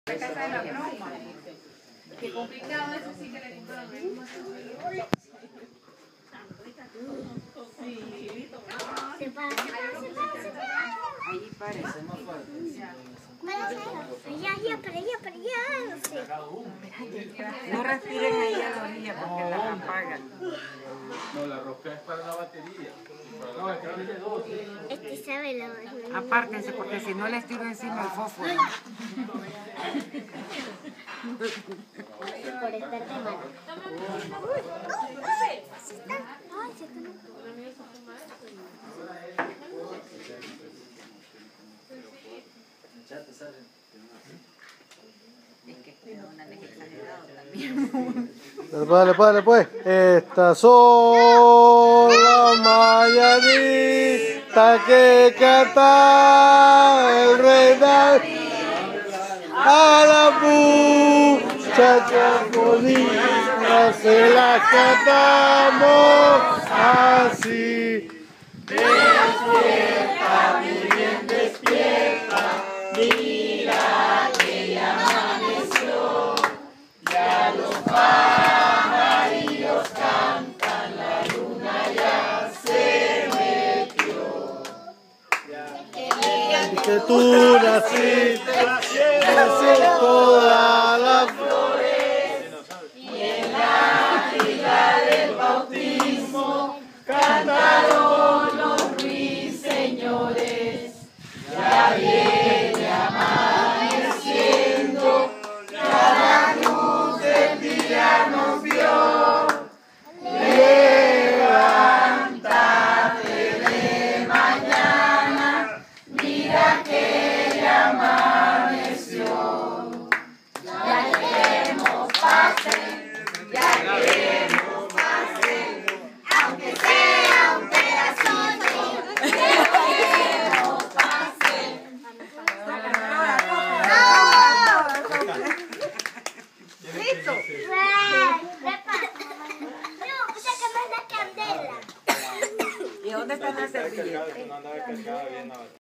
La casa de la broma. Qué complicado eso, sí que le compro lo mismo. Ahí parece. Para allá, no sé. No respiren ahí a la orilla porque las apagan. No, la rosca es para la batería. No, es que tiene dos. Este sabe la Apártense porque si no les tiro encima el fósforo. por estar de mano. Es que una vez exagerado también. Vale, pues. Estas son las mañanitas que canta el rey David a la muchacha bonita, se la cantamos así. Despierta, mi bien, despierta, mira que ya amaneció, ya los pajarillos cantan, la luna ya se metió. Que tú naciste, nació todas las flores, y en la fila del bautismo cantaron los ruiseñores. Ya viene amaneciendo, ya la luz del día nos vio. Levántate de mañana, mira que ya amaneció. Ya queremos pase, aunque sea un pedacito, queremos pase. ¡Listo! No, sácame la candela. ¿Y dónde están las servilletas?